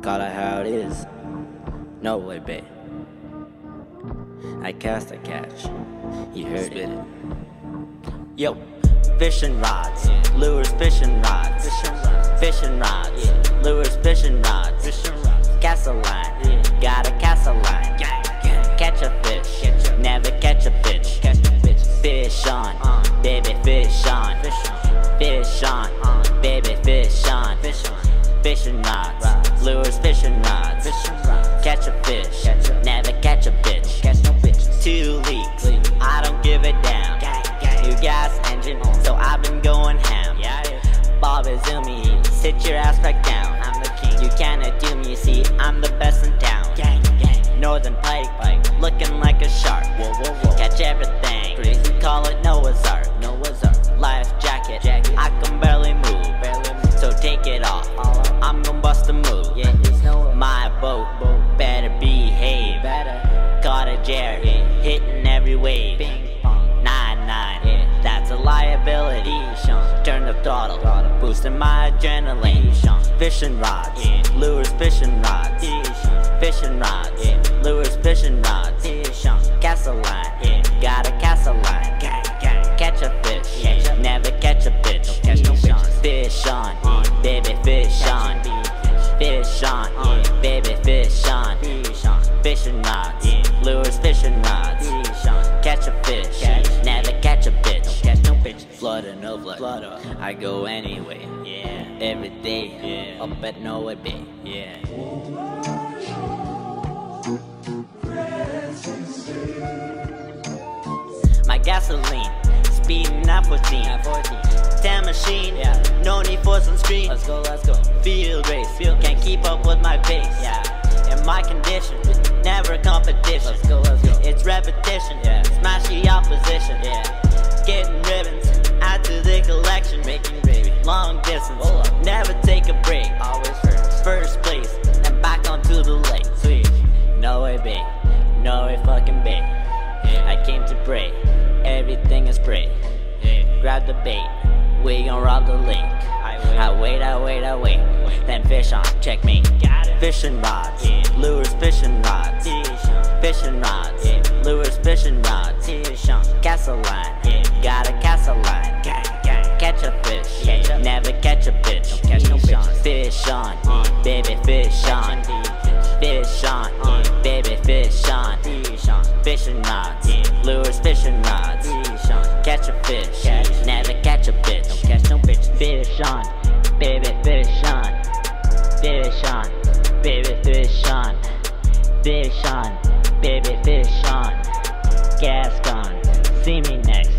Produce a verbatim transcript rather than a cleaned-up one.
Call it how it is. No way, babe. I cast, I catch. You heard it. Yo, fishing rods, lures, fishing rods, fishing rods, lures, fishing rods, cast a line, gotta cast a line, catch a fish, never catch a fish, fish on, baby, fish on, fish on, baby, fish on, fishing rods, lures, fishing rods, catch a fish, never catch a bitch, two leaks, I don't give a damn, new gas engine, so I've been going ham, Bob Izumi, sit your ass back down, I'm the king, you cannot do me, you see, I'm the best in town, Northern Pike, Pike, looking like a shark, whoa, whoa, whoa. Catch everything, call it Noah's Ark, Noah's Ark. Life jacket, jacket, I can barely move, barely move. So take it off, I'm gon' bust a move, yeah, my boat, boat, better behave, better. Caught a Jerry, yeah. Hitting every wave, nine nine, yeah. That's a liability, turn the throttle, throttle. Boosting my adrenaline, fishing rods, yeah. Lures, fishing rods, yeah. Fishing rods, yeah. Lures, fishing rods, yeah. Cast a line, yeah. Gotta cast a line, catch a fish, yeah. Never catch a bitch, catch no fish on, yeah. Baby, fish on, fish on, yeah. Baby, fish on, fishing rods, yeah. Lures, fishing rods, catch a fish, never catch a bitch, catch no bitch. Flood or no flood, flood or I go anyway, yeah. Every day, yeah. Up at Noah Bay, yeah. My gasoline, speeding at fourteen, ten machine, yeah. No need for sunscreen. Let's go, let's go. Field race, Field can't keep up with my pace, yeah. In my condition, never competition. Let's go, let's go. It's repetition, yeah. Smash the opposition, yeah. Getting ribbons, add to the collection, making baby. Long distance, never take a break. Always first, first place, and back onto the lake. Sweet, no way, babe, no way, fucking babe. I came to pray, everything is great. Grab the bait, we gon' rob the lake. I wait, I wait, I wait, then fish on, checkmate. Fishing rods, lures, fishing rods, fishing rods, lures, fishing rods, cast a line, gotta cast a line, catch a fish, never catch a bitch, fish on, baby, fish on, fish on, baby, fish on, fishing rods, lures, fishing rods, catch a fish, never catch a bitch, catch no bitch, fish on, baby, fish on, fish on, baby, fish on, fish on, baby, fish on, gas gone, see me next.